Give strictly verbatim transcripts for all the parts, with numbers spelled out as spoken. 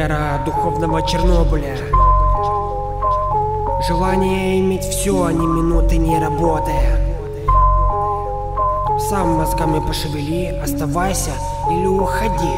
Эра духовного Чернобыля. Желание иметь все, а не минуты не работая. Сам мозгами пошевели, оставайся или уходи.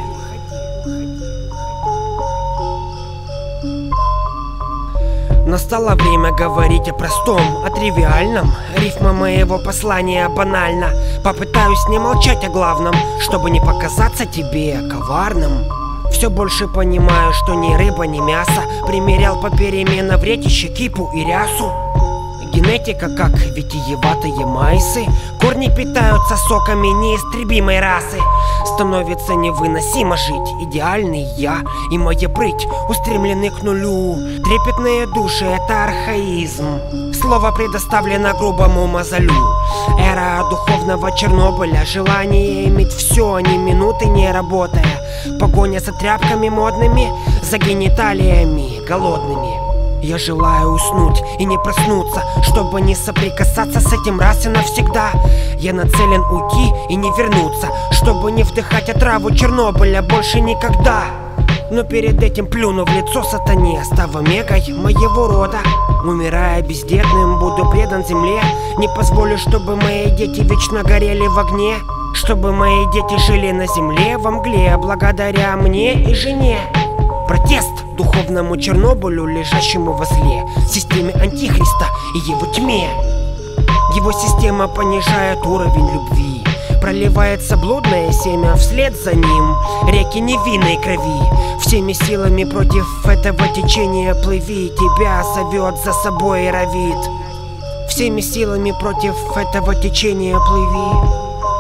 Настало время говорить о простом, о тривиальном. Рифма моего послания банальна. Попытаюсь не молчать о главном, чтобы не показаться тебе коварным. Все больше понимаю, что ни рыба, ни мясо. Примерял попеременно в ретище кипу и рясу. Генетика, как витиеватые майсы, корни питаются соками неистребимой расы. Становится невыносимо жить. Идеальный я и моя прыть устремлены к нулю. Трепетные души — это архаизм. Слово предоставлено грубому мозолю. Эра духовного Чернобыля. Желание иметь все, а ни минуты не работая. Погоня за тряпками модными, за гениталиями голодными. Я желаю уснуть и не проснуться, чтобы не соприкасаться с этим раз и навсегда. Я нацелен уйти и не вернуться, чтобы не вдыхать отраву Чернобыля больше никогда. Но перед этим плюну в лицо сатане, став омегой моего рода. Умирая бездетным, буду предан земле. Не позволю, чтобы мои дети вечно горели в огне. Чтобы мои дети жили на земле во мгле, благодаря мне и жене. Протест духовному Чернобылю, лежащему возле системе Антихриста и его тьме. Его система понижает уровень любви. Проливается блудное семя вслед за ним. Реки невинной крови. Всеми силами против этого течения плыви. Тебя зовет за собой и равит. Всеми силами против этого течения плыви.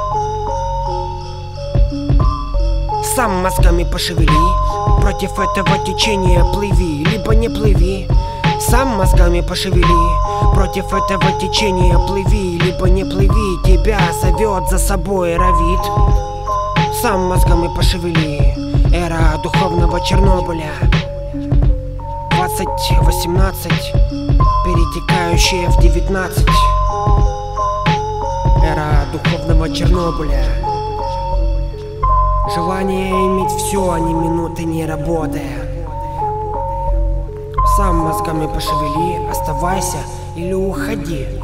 Сам мозгами пошевели. Против этого течения плыви, либо не плыви. Сам мозгами пошевели. Против этого течения плыви, либо не плыви. Тебя зовет за собой и равит. Сам мозгами пошевели. Эра духовного Чернобыля. двадцать восемнадцать, перетекающая в девятнадцать. Эра духовного Чернобыля. Желание иметь все, а ни минуты не работая. Сам мозгами пошевели, оставайся или уходи.